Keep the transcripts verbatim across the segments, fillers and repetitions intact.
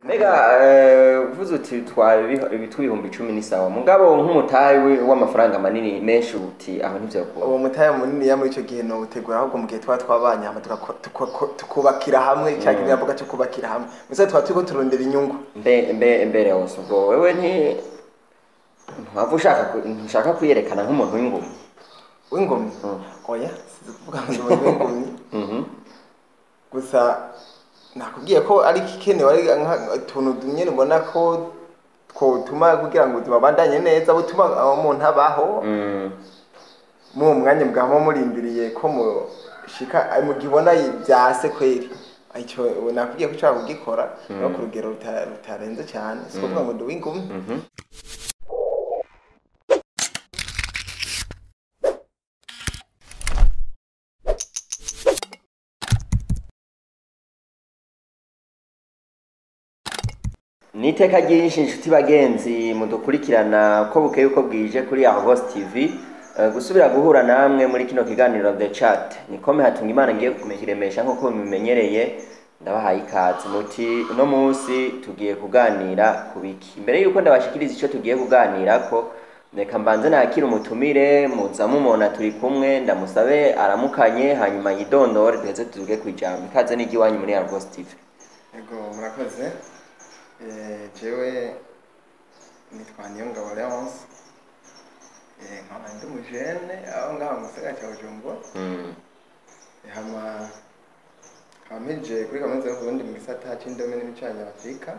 Mbega uvuze uti twari ibihumbi icumi ni sawa mugabo nk'umutayi w'amafaranga manini menshi uti aho nivyo ko uwo mutayi munini ya muri ico gihe no utegura ahubwo mu gihe twa twabanye hama tukubakira hamwe cyangwa iravuga cyo kubakira hamwe musa twa turiko turondera inyungu mbe mbe mbere hose ubwo wewe nti mpamvu ushaka nshaka kuyerekana nk'umuntu w'ingumi w'ingumi oya sizi kuvuga ngo w'ingumi mhm gusa nakubwiye ko ari kikenewe ari tuntu dunyene mbona ko twotuma kugira ngo tubandanye neza butuma umuntu abaho mu mwanya bwamo murindiriye ko mu shika mu gibona byase kweri icyo nakubwiye ko ushaka kugikora no ku rugero rutarenze cyane siko kuvuga ngo duwingumi Niteka ryinshi inshuti bagenzi mudukurikirana ko bukeye uko bwije kuri Argos T V uh, gusubira guhura namwe muri kino kiganiro The Chat nikome hatunga Imana ngiye kumekiremesha nko mumenyereye ndabahaye ikaze muti uno munsi tugiye kuganira kubiki imbere yuko ndabashikiriza ico tugiye kuganira ko reka mbanze nakira umutumire muza mumona turi kumwe ndamusabe aramukanye hanyuma yidondore duheze tuzuge kwijambo ikaze n'igiwanyu muri Argos T V. Yego murakoze. Eh jewe nitwa Niyongabo Leonce eh nkaba ndi mujene aho ngaho musega cya Bujumbura mm hama kameje kuri kaminuza y'Uburundi mu gisata c'indome n'ibicanya Afrika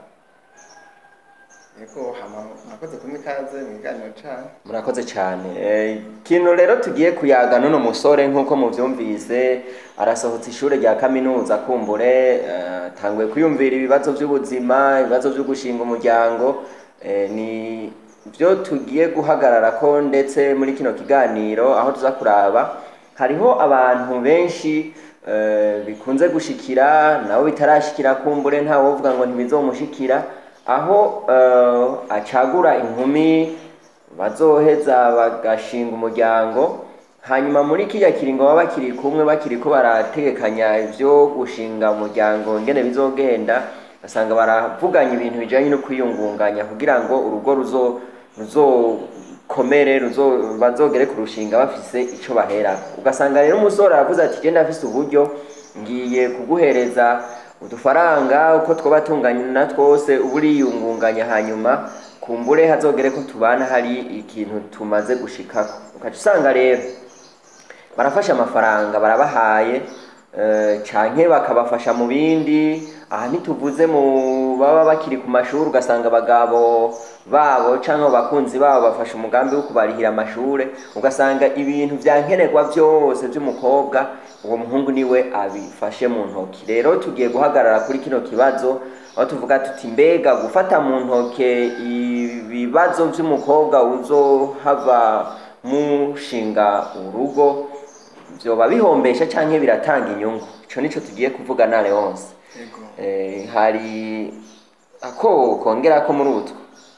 yego hama murakoze kumikaze mu kiganiro cyane murakoze cyane eh kino rero tugiye kuyaga none musore nkuko muvyumvise arasohotse ishure rya kaminuza kumbure uh, tangwe kuyumvira ibibazo by'ubuzima ibibazo byo gushinga umuryango eh, ni byo tugiye guhagarara ko ndetse muri kino kiganiro aho tuza kuraba hariho abantu benshi uh, bikunze gushikira nabo bitarashikira kumbure nta wovuga ngo ntibizomushikira aho uh, acagura inkumi bazoheza bagashinga umuryango hanyuma muri kiya kiringo baba bakiri kumwe bakiri ko barategekanya ivyo gushinga umuryango ngene bizogenda basanga baravuganya ibintu bijanye no kwiyungunganya kugira ngo urugo ruzo ruzo komere ruzo bazogere kurushinga bafise ico bahera ugasanga rero umusore aravuze ati je ndafise uburyo ngiye kuguhereza udufaranga uko twobatunganya na twose uburiyungunganya hanyuma kumbure hazogere ko tubana hari ikintu tumaze gushikako ukaca usanga rero barafasha amafaranga barabahaye uh, canke bakabafasha mu bindi aha ntituvuze mu baba bakiri ku mashuri ugasanga abagabo babo canke bakunzi babo bafasha umugambi wo kubarihira amashure ugasanga ibintu vyankenerwa byose by'umukobwa uwo muhungu niwe abifashe mu ntoki rero tugiye guhagarara kuri kino kibazo aho tuvuga tuti mbega gufata mu ntoke ibibazo by'umukobwa uzohava mushinga urugo byoba bihombesha canke biratanga inyungu ico nico tugiye kuvuga na Leonce eh hari ako kongera ko muri utwo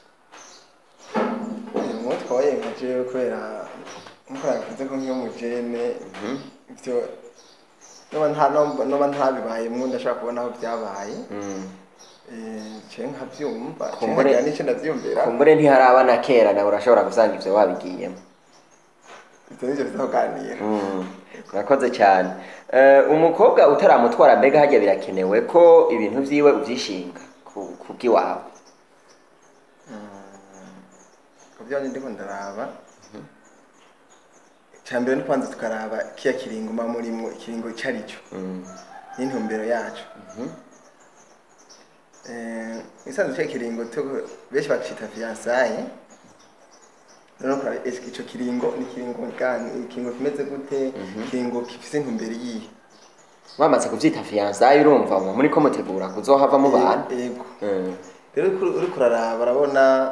mu twaye nkaje kwera nko yavuze ko nkiyo mujene ivyo no nta no no ntabibaye mu ndashaka kubona aho byabaye eh cyo nkavyumva kumbure n'icyo ndavyumvira kumbure ntiharabana kera nawe urashobora gusanga ivyo wabigiyemo ivyo nivyo bizoganira Murakoze cyane eh umukobwa utaramutwara mbega hajya birakenewe ko ibintu vyiwe uvyishinga kubwiwawe kubyanye ndiko ndaraba cyambere no kwanza tukaraba kiya kiringo ma murimo ikiringo cyarico n'intumbero yacu eh isanzwe cyo kiringo to beshi bacita fiançailles no kora eski ico kiringo ni kiringo kandi ikiringo kimeze gute kiringo kifise intumbero yihe wamaze kuvyita fiançailles urumva muri ko mutegura kuzohava mu bana yego rero uri kuraraba barabona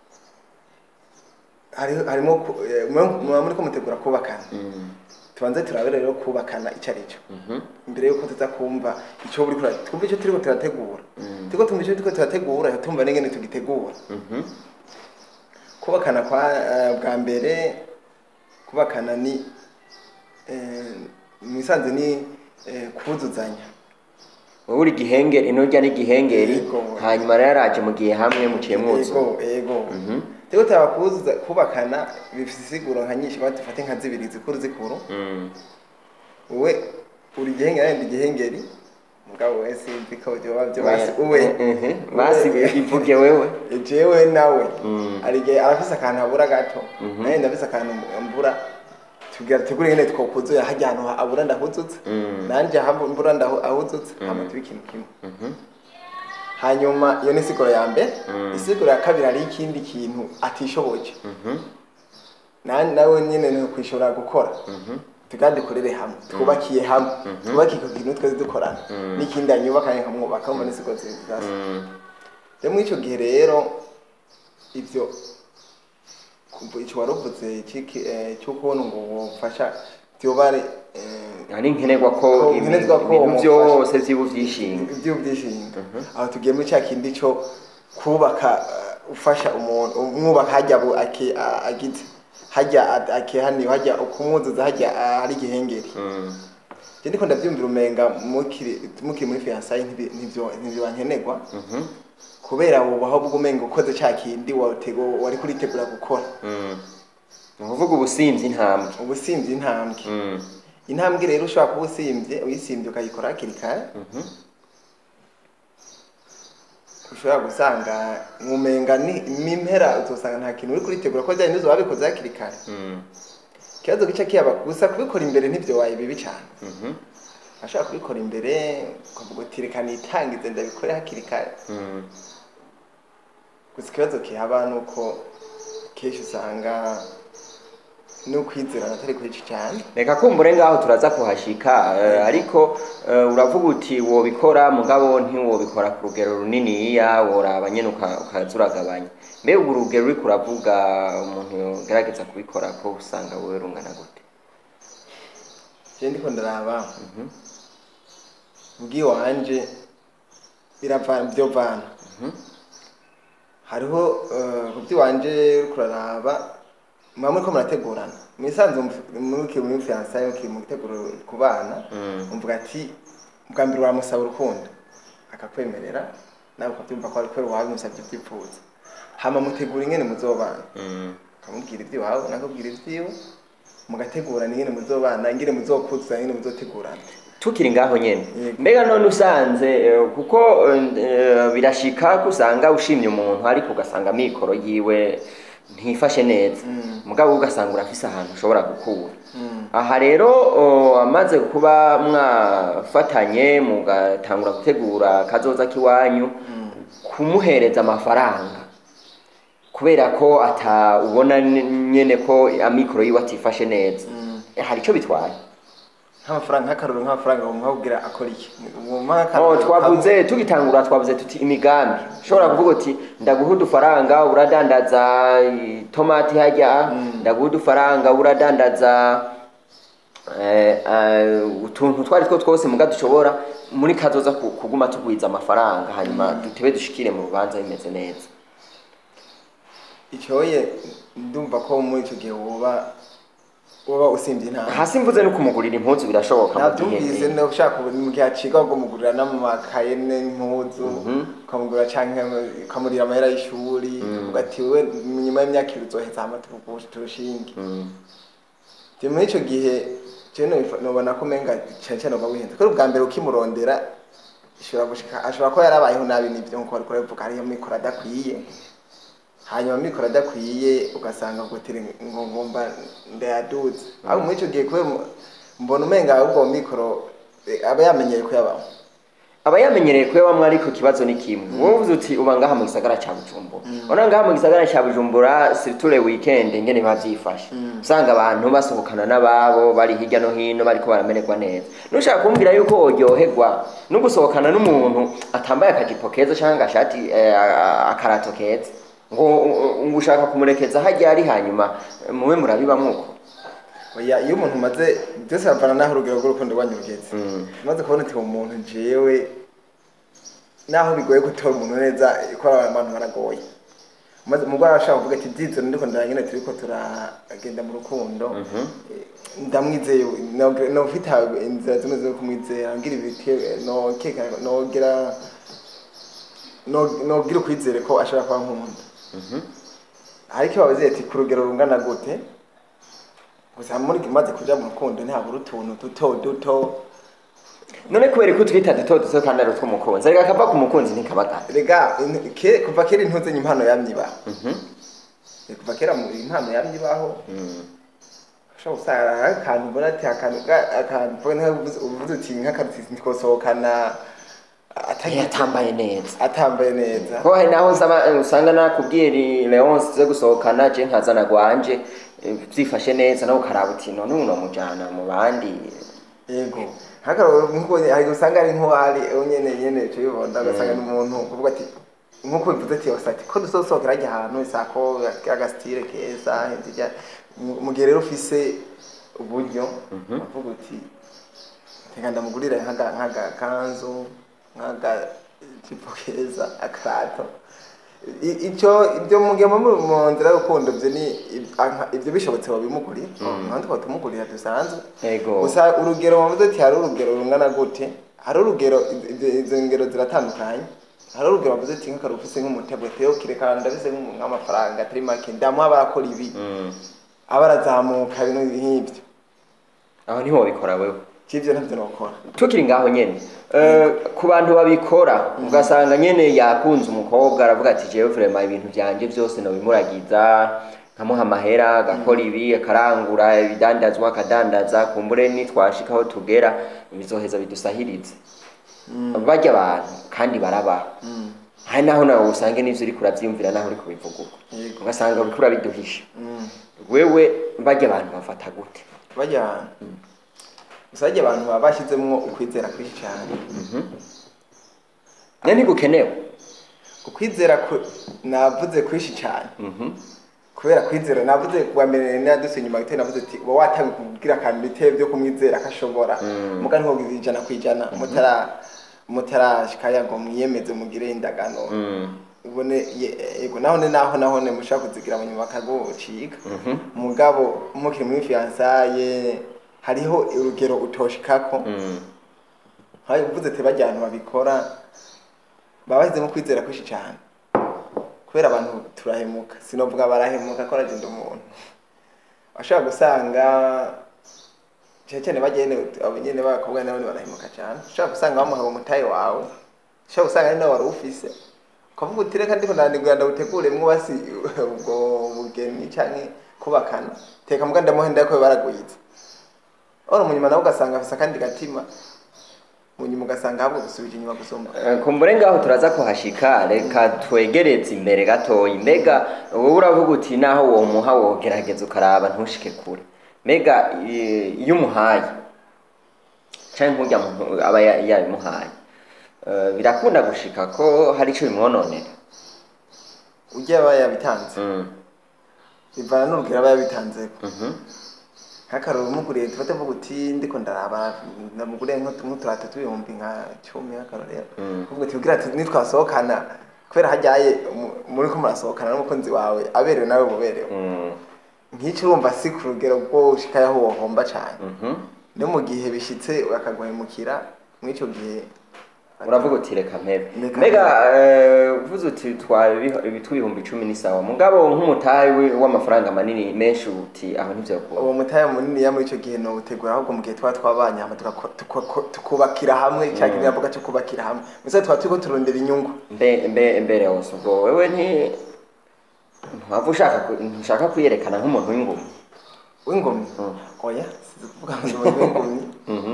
hari harimo muri ko mutegura kubakana tubanze turabere rero kubakana icarico imbere yuko tuza kumva ico buri kura twumva ico turiko turategura tiko tumva ico turiko turategura tumva nengene tugitegura kubakana kwa bwa mbere kubakana ni eh misanze ni kubuzuzanya uri gihengeri inurya ni gihengeri Yego. hanyuma rero yaraje mu gihe hamwe muciye mwuzu Ego, ego. Mhm. Tego tabakuza kubakana bifite isiguro nka nyinshi batufate nka zibiri zikuru zikuru. Mm. Uwe uri gihengeri ndi gihengeri. Mugabo wese mbiko byo bavyo basi Oya. uwe. Mhm. Basi ivuge wewe Jewe nawe. Mm. Arige arafise akantu abura gato. Mhm. Naye ndafise akantu mbura. Tugira tegure ngene twokuzo yahajyantu abura ndahuzutse. Mm. Nanje hambo mbura ndahuzutse hama tubikintu kimwe. Mhm. Hanyuma iyo ni siguro ya mbere. Mm. Isiguro ya kabiri ari ikindi kintu atishoboje. Mhm. Nani nawe nyene no kwishora gukora. Mhm. Tugadukorere hamwe twubakiye hamwe twubaki ko kintu twese dukorana n'ikindi anyubaka nkamwubaka mu nisigo zizasa rero muri ico gihe rero ivyo ico waruvuze ciki cyo kubona ngo wofasha byobare ari nkenerwa ko nkenerwa ko ibintu byose vyibu vyishinga ibyo byishinga aho tugiye muri cya kindi cyo kubaka ufasha umuntu umwubaka hajya agize hajya akihani hajya ukumuzuza hajya ari gihengeri mm. Je ndiko ndavyumvira umenga mukiri mukiri muri fiançailles ntivyo ntivyo bankenegwa Mhm. kubera ubu aho bugumenga ukoze ca kindi watego wari kuritegura gukora Mm. Uvuga ubusimvye intambwe ubusimvye intambwe Mm. intambwe rero ushobora kuba usimvye uyisimvye ukayikora hakiri kare Mhm. ushobora gusanga mumenga ni impera uzosanga nta kintu uri kuritegura ko byari nizo wabikoze hakiri kare Mm. kibazo gice kiyaba gusa kubikora imbere ntivyo waye bibi cyane Mhm. ashaka kubikora imbere ukavuga uti reka nitangize ndabikore hakiri kare Mm. gusa ikibazo kihaba nuko kenshi usanga n'ukwizerana atari kwinshi cyane Reka kumbure ngaho turaza kuhashika uh, ariko uh, uravuga uti wobikora mugabo ntiwobikora ku rugero runini ya woraba nyene ukazuragabanya mbe urugero uri kuravuga umuntu gerageza kubikora ko usanga wewe rungana gute je ndiko ndaraba mhm ubwi wanje biravana byo vana mhm hariho ubwi wanje kuraraba mwamwe ko murategurana misanzo muri muri fiançailles yo mu giteguro ku bana umvuga ati bwa mbere waramusaba urukundo akakwemerera nawe ukabyumva ko ari kwero wawe musabye byipfuza hama mutegura ingene muzobana kamubwira ibyo wawe nakubwira ibyo mugategura ingene muzobana ingene muzokuza ingene muzotegurana tukiri ngaho nyene mbega none usanze kuko birashika kusanga ushimye umuntu ariko ugasanga mikoro yiwe ntifashe neza mugabo ugasanga urafise ahantu ushobora gukura aha rero amaze kuba mwafatanye mugatangura gutegura kazoza kiwanyu kumuhereza amafaranga kubera ko ata ubona nyene ko amikoro yiwe atifashe neza hari ico bitwaye nk'amafaranga nk'akaruru nk'amafaranga umuhabwira akora iki oh twavuze tugitangura twavuze tuti imigambi ushobora kuvuga uti ndaguha udufaranga uradandaza tomati hajya ndaguha udufaranga uradandaza eh utuntu twari two twose muga dushobora muri kazoza kuguma tugwiza amafaranga hanyuma dutebe dushikire mu rubanza bimeze neza icyoye ndumva ko muri icyo gihe woba woba usimvye intambwe hasi mvuze no kumugurira impuzu birashoboka mu gihe nabyumvise no ushaka mu gihe aciga ngo mugurira n'amakaye n'impuzu ukamugurira canke ukamurira amahera y'ishuri ugati we nyuma y'imyaka ibiri uzoheza amaturuko turushinge je muri ico gihe je nobona ko menga cyane cyane uba wihenze ko ubwa mbere ukimurondera ishobora gushika ashobora ko yarabayeho nabi n'ivyo nko ariko aravuga ariyo mikora adakwiye hanyuma mikoro adakwiye ugasanga gutira ngo ngomba ndayaduze aho muri ico gihe kwe mbona umenga ahubwo mikoro aba yamenyereye ko yabaho aba yamenyereye ko yabamwe ariko kibazo ni kimwe wowe uvuze uti uba ngaha mu gisagara ca Bujumbura ona ngaha mu gisagara ca Bujumbura surtout le weekend ngene bavyifashe usanga abantu basohokana nababo bari hirya no hino bariko baramenerwa neza nushaka kumbwira yuko oryoherwa no gusohokana n'umuntu atambaye akajipo keza cyangwa agashati akarato keza ngo ngushaka kumurekeza hajya ari hanyuma muwe murabiba muko oya iyo umuntu maze byose bavana naho urugero rw'urukundo rwanyurugeze maze kubona ati umuntu jewe naho bigoye gutora umuntu neza ikora abantu baragoye maze umugore arashaka kuvuga ati dizo ndiko ndanyene turiko turagenda mu rukundo ndamwizeye no ufite inzira zimwe zo kumwizera ngira ibiti no keka no gira no no gira kwizere ko ashaka kwa nkunda ariko babaze ati ku rugero rungana gute gusa muri kimaze kuja mu rukundo ntabwo rutuntu duto duto none kubera ko twita duto duto kandi ari twumukunzi rega kava ku mukunzi ntikabagana rega kuva kera intuze impano yamyiba kuva kera mu impano yamyibaho shaka usara akantu mbona ati akantu akantu mbona uvuze uti nk'akaruti twosohokana atambaye neza atambaye neza ko hari naho usanga nakubwiye Leonce zo gusohokana je nkazana gwanje byifashe neza naho karabuti none uno mujana mu bandi yego hakaro nkuko hari usanga ari nko ari nyene nyene cyo yibonda gasanga n'umuntu kuvuga ati nkuko bivuze ati osati ko dusohokera ajya ahantu isako agastire keza hindija mu gihe rero ufise uburyo uvuga uti tega ndamugurira nkaga nkaga kanzu nkaga tipo keza akrato icyo ibyo mugihe mu nzira y'urukundo byo ni ibyo bishobotse babimuguriye kandi ko tumugurira dusanzwe yego gusa urugero wavuze ati hari urugero rungana gute hari urugero izo ngero ziratandukanye hari urugero wavuze ati nk'akarufise nk'umutego teo kirekanda bise nk'amafaranga atari make ndamuha barakora ibi abarazamuka ibintu nk'ibyo aho niho bikora wewe kivyo ntavyo nokora tukiri ngaho nyene ku bantu babikora ugasanga nyene yakunze umukobwa aravuga ati jewe vraiment ibintu byanje byose no bimuragiza nkamuha amahera agakora ibi akarangura ibidandazwa akadandaza kumbure nitwashikaho tugera bizoheza bidusahirize bajya abantu kandi barabaho hari naho nawe usange n'ivyo uri kuravyumvira naho uri kubivuga ugasanga uri kurabiduhisha wewe bajya abantu bafata gute bajya usajye abantu babashizemwo ukwizera kwishi cyane nani gukenewe ukwizera navuze kwishi cyane kubera kwizera navuze kwa mbere naduse inyuma gite navuze ati uba watangiye kugira kandi biteye byo kumwizera akashobora muga nko gizijana kwijana mutara mutara shikaya ngo mwiyemeze mugire indagano ubone yego naho ne naho naho ne mushaka kuzigira mu nyuma kagucika mugabo mukiri mu fiançaye hariho urugero utoshikako hayi uvuze ati bajyana babikora babahize mu kwizera kwishi cyane kubera abantu turahemuka sinovuga barahemuka ko ragenda umuntu ashaka gusanga cyane bagene abanyene bakobwa nabo barahemuka cyane ashaka gusanga bamuha umutayi wawe ashaka gusanga ari nawe warufise kuvuga uti reka ndiko ndandigura ndabuteguremwe basi ubwo bugeni cyane kubakana teka muga ndamuhenda ko baraguyiza ora munyuma nawe ugasanga afisa kandi gatima munyuma ugasanga habwo gusubije inyuma gusomba kumbure ngaho turaza kuhashika reka twegereze imbere gatoyi mbega wowe uravuga uti naho uwo muha wogerageza ukaraba ntushike kure mbega iyo umuhaye cyangwa nkujya muntu aba yabimuhaye birakunda gushika ko hari ico bimwononera ujya aba yabitanze bivana n'urugero aba yabitanze hakaroro umuguriye tufate vuga uti ndiko ndaraba ndamuguriye nk'uturata tw'ibihumbi nka cumi hakarorero kuvuga ati ugira ati nitwasohokana kubera hajyaye muri ko murasohokana n'umukunzi wawe aberewe nawe buberewe nk'icyo urumva si ku rugero bwo ushikayeho wohomba cyane no mu gihe bishitse akaguhemukira mw'ico gihe uravuga uti reka mpebe mbega uvuze uti twari ibihumbi icumi ni sawa mugabo nk'umutayi w'amafaranga manini menshi uti aho nivyo kuba uwo mutayi munini ya muri ico gihe no utegura ahubwo mu gihe twa twabanya ama tukubakira hamwe cyangwa nyavuga cyo kubakira hamwe musa twa turiko turondera inyungu mbe mbe mbere hose ubwo wewe nti mpavu ushaka nshaka kuyerekana nk'umuntu w'ingumi w'ingumi oya sivuga ngo w'ingumi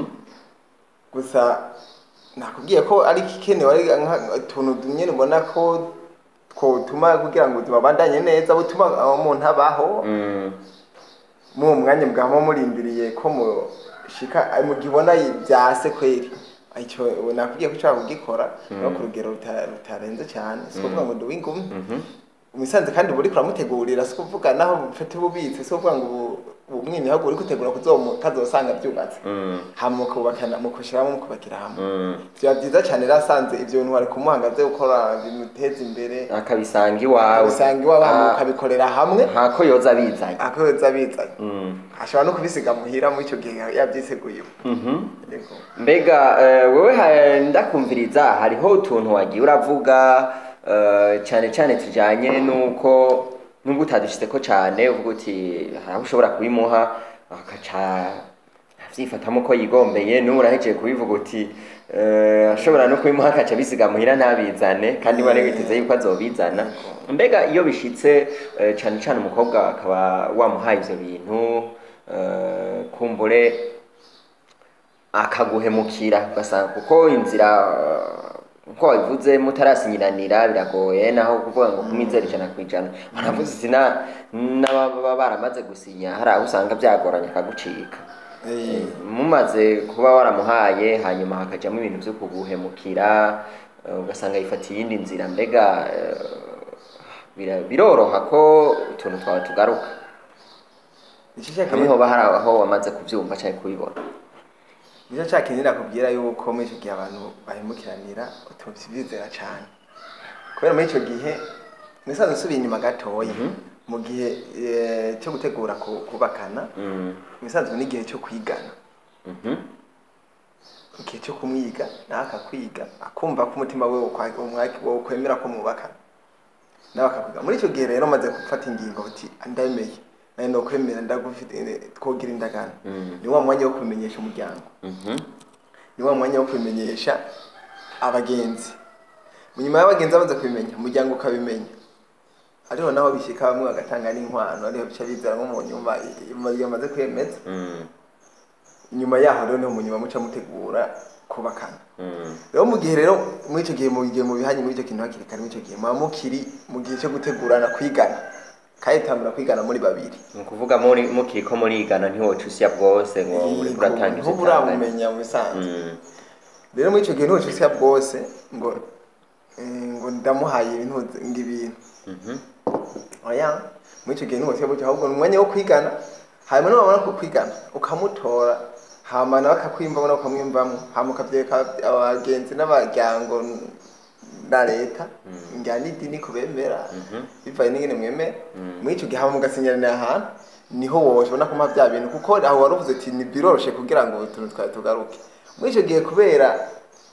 gusa nakubwiye ko ari kikenewe ari tuntu nyene mbona ko twotuma kugira ngo tubandanye neza butuma umuntu abaho mu mwanya bwamo murindiriye ko mu shika mu gibona byase kweri icyo nakubwiye ko cyangwa kugikora no ku rugero rutarenze cyane sikuvuga ngo nduwingumi Musanze kandi buri kuramutegurira si kuvuga naho mfite ububitse so kuvuga ngo umwimi hago uri kutegura kuzomu kazosanga byubatse hamwe kubakana mu kushiramo mu kubakira hamwe bya byiza cyane rasanze ivyo bintu bari kumuhangaze gukora bimuteza imbere akabisanga iwawe akabisanga iwawe akabikorera hamwe hako yoza bizanye ako yoza bizanye ashobora no kubisiga muhira mu ico gihe yabyiseguye mbega wewe ndakumviriza hariho utuntu wagiye uravuga cyane cyane tujanye nuko nubwo utadushyitse ko cyane uvuga uti haraho ushobora kubimuha akaca avyifatamo ko yigombeye n'ubu urahejeje kubivuga uti ashobora no kubimuha akaca bisiga muhira ntabizane kandi wari witeze yuko azobizana mbega iyo bishitse cyane cyane umukobwa akaba wamuhaye ivyo bintu kumbure akaguhemukira ugasanga kuko inzira uko wabivuze mutarasinyinanira biragoye naho kuvuga ngo kumwizera ijana ku ijana baravuze sina n'ababa baramaze gusinya hari aho usanga byagoranye akagucika mumaze kuba waramuhaye hanyuma hakajyamo ibintu byo kuguhemukira ugasanga yifatiye iyindi nzira mbega biroroha ko utuntu twawe tugaruka hamwe hoba hari aho wamaze kubyumva cyangwa kubibona Nico cyakenera kubwira yuko muri icyo gihe abantu bahemukiranira utubyizera cyane kubera muri icyo gihe nisanzwe nsubiye inyuma gatoya mu gihe cyo gutegura kubakana nisanzwe n'igihe cyo kwigana igihe cyo kumwiga nawe akakwiga akumva ko umutima we wo kwemera ko mubakana nawe akakwiga muri icyo gihe rero maze gufata ingingo uti ndemeye nayo no kwemera ndagufite twogira indagana ni wa mwanya wo kumenyesha umuryango ni wa mwanya wo kumenyesha abagenzi munyuma y'abagenzi abaza kubimenya umuryango ukabimenya ariho naho bishika bamwe bagatanga n'inkwano ariho bica bizara nko mu nyuma iyo maze kwemeza nyuma yaho rero no munyuma muca mutegura kubakana rero mu gihe rero muri icyo gihe mu gihe mu bihanye muri icyo kintu hakiri kare muri icyo gihe mukiri mu gihe cyo gutegurana kwigana kayitambura kwigana muri babiri nukuvuga muri mukiko muri igana ntiwocusiya bwose ngo muri kuratanga ivyo uramumenya mu bisanzwe rero muri ico gihe ntiwocusiya bwose ngo ngo ndamuhaye ibintu ngibintu oya muri ico gihe ntiwocusiya bwose ahubwo umwanya wo kwigana hanyuma n'abana ko kwigana ukamutora hama nawe akakwimva bona ukamwimvamo hama ukavyeka abagenzi n'abaryango na leta njyana idini kubemera bivaye n'ingene mwemera muri ico gihe hama mugasinyana ahantu niho woshobona kumpa bya bintu kuko aho waruvuze ati ni biroroshe kugira ngo utuntu twawe tugaruke muri ico gihe kubera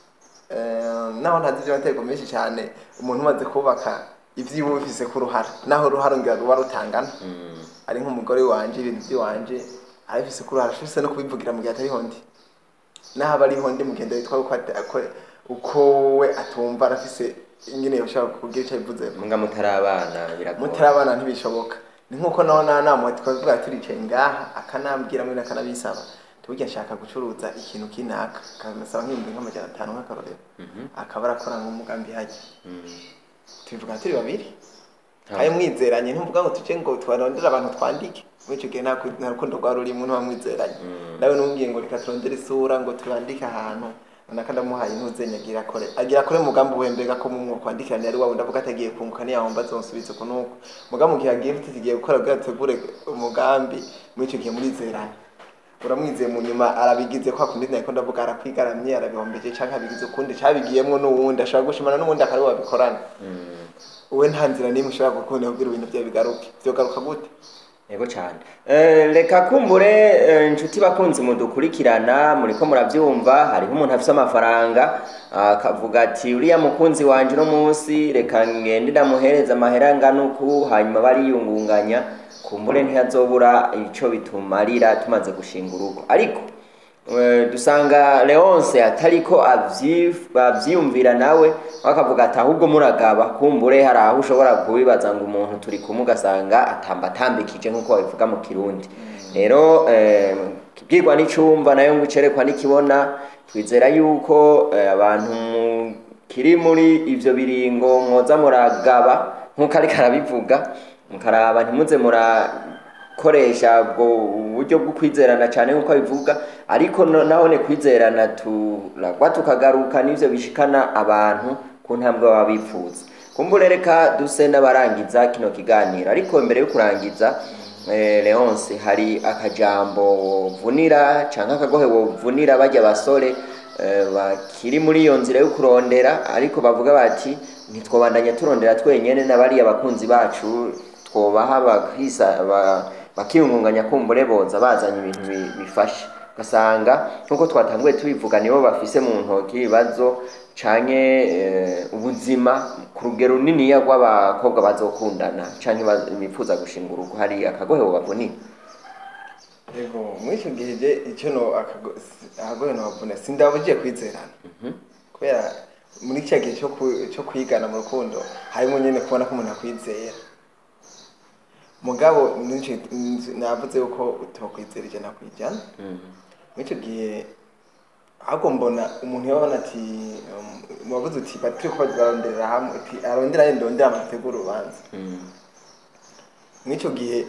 naho ntazi ivyo mateko menshi cyane umuntu umaze kubaka ivyiwe bifise ku ruhara naho ruhara ngira ruba rutangana ari nk'umugore wanje ibintu by'iwanje arabifise ku ruhara afise no kubivugira mu gihe atariho ndi naho aba ariho ndi mugenda yitwa uko uko we atumva arafise ingene yoshaka kugira icyo bivuze munga mutarabana biragoye mutarabana ntibishoboka ni nkuko naho nanamu twavuga turicaye ngaha akanambwira muri nakanabisaba tuburya nshaka gucuruza ikintu kinaka kamusaba nk'ibihumbi nk'amajana atanu nk'akarorero akaba arakora nk'umugambi haje tubivuga turi babiri ayo mwizeranye ntumvuga ngo tuje ngo twarondera abantu twandike muri icyo gihe nta rukundo rwa ruri umuntu bamwizeranye nawe n'umbwiye ngo reka turondere isura ngo turandike ahantu nakanda muhaye ntuzenyagira kore agira kore mugambo wembega ko mu kwandikirana yari wawe ndavuga atagiye kunguka ni yahomba zonsubize ko nuko mugambo gihe agiye mfitigiye gukora bwategure umugambi muri icyo gihe murizeranye uramwizeye mu nyuma arabigize kwa kundi nako ndavuga arakwigaramye arabihombeje canka bigize ukundi cabigiyemwo n'uwundi ashaka gushimana n'uwundi akari wabikorana uwe nta nzira nimwe ushaka gukunda kugira ibintu bya bigaruke byo garuka gute Ego cyane. Eh reka kumbure inshuti bakunzi mudukurikirana muri ko muravyumva hari umuntu afite amafaranga akavuga ati uriya mukunzi wanje no munsi reka ngende ndamuhereza amahera nganuku hanyuma bari yungunganya kumbure ntiyazobura ico bitumarira tumaze gushinga urugo ariko dusanga Leonce atariko avyiyumvira nawe bakavuga ati ahubwo muragaba kumbure hari aho ushobora kubibaza ngo umuntu turi kumugasanga atamba tambikije nkuko babivuga mu Kirundi rero eh kibwirwa n'icumva nayo ngucerekwa n'ikibona twizera yuko abantu kiri muri ivyo biringo mwoza muragaba nkuko ari karabivuga mukaraba ntimuze mura koresha bwo buryo bwo kwizerana cyane nkuko bivuga ariko naho ne kwizerana turagwa tukagaruka nivyo bishikana abantu ku ntambwe babifuza kumbure reka duse n'abarangiza kino kiganiro ariko mbere yo kurangiza eh, Leonce hari akajambo vunira canke akagohe wovunira bajya basore eh, bakiri muri iyo nzira yo kurondera ariko bavuga bati ntitwobandanya turondera twenyene n'abari abakunzi bacu twobaha bakisa ba, bakiyungunganya kumbure boza bazanye ibintu bifasha gasanga nkuko twatanguye tubivuga nibo bafise mu ntoki ibibazo canke e, ubuzima ku rugero runini rw'abakobwa bazokundana canke bifuza gushinga urugo hari akagohe bavunira. Yego mwisho gihe je ico no akagohe no bavuna sindabuje kwizerana kubera muri cya gihe cyo cyo kwigana mu rukundo harimo nyene kubona ko umuntu akwizera mugabo navuze uko utokwizera ijana kwijana mwico gihe ahubwo mbona umuntu yabona ati mubavuze uti batri ko baronderera hamwe ati arondera yendondera amategura ubanza mwico gihe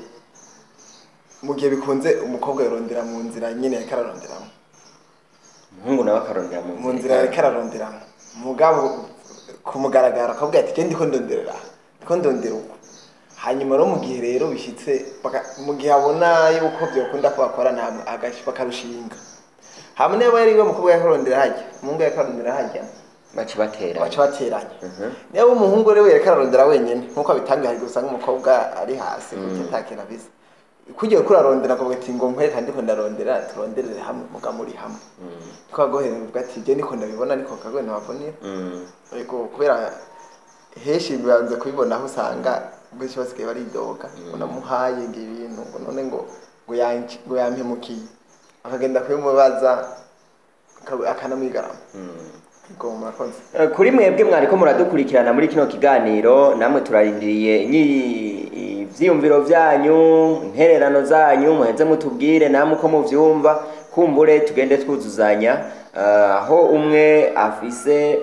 mu gihe bikunze umukobwa yarondera mu nzira nyene yakararonderamo umuhungu nawe akarondera mu nzira yakararonderamo mugabo kumugaragara akavuga ati gende ko ndonderera ko ndondera uko hanyuma ro mu gihe rero bishitse mu gihe abona yuko byokunda ko bakora namwe agashi bakarushinga hamwe niba yari we mukobwa yakarondera hajya umuhungu yakarondera hajya baci batera baci bateranye niba umuhungu rero yakarondera wenyene nkuko abitangiye hari gusanga umukobwa ari hasi kutakira bize kugiye kurarondera ko ati ngo nkwereka ndiko ndarondera turonderere hamwe muga muri hamwe ko agohera ubwo ati je ndiko ndabibona ariko kagohe nabavunira ariko kubera heshi bibanze kubibona aho usanga bwese basigaye baridoga unamuhaye ngibintu ngo none ngo ngo yanki ngo yampemukiye akagenda kubimubaza akanamwigarama ngo murakoze kuri mwebwe mwariko muradukurikirana muri kino kiganiro namwe turarindiriye ivyiyumviro vyanyu intererano zanyu muheze mutubwire namwe uko muvyumva kumbure tugende twuzuzanya aho umwe afise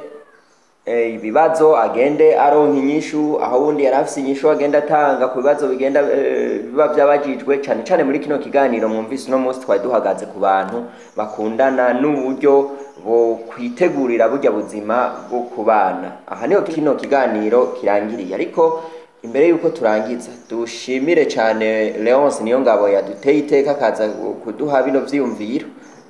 ibibazo agende aronka inyishu aho wundi yarafise inyishu agenda atanga ku bibazo bigenda biba byabajijwe cyane cyane muri kino kiganiro mwumvise no munsi twari duhagaze ku bantu bakundana n'uburyo bo kwitegurira burya buzima bwo kubana aha niho kino kiganiro kirangiriye ariko imbere yuko turangiza dushimire cyane Leonce niyo ngabo yaduteye iteka kaza kuduha bino vyiyumviro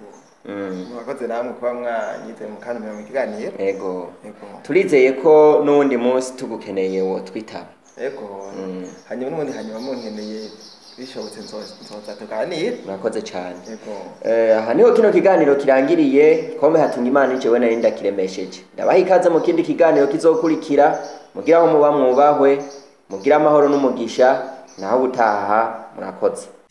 mwakoze namwe kuba mwanyize mu kandi mu kiganiro yego turizeye ko nundi munsi tugukeneye wo twitaba yego hanyuma n'ubundi hanyuma munkeneye bishobotse nzoza tuganire mwakoze cyane yego eh aha niho kino kiganiro kirangiriye kome hatunga imana ije wena rinda kiremesheje ndabaha ikaze mu kindi kiganiro kizokurikira mugira aho muba mwubahwe mugira amahoro n'umugisha naho utaha murakoze.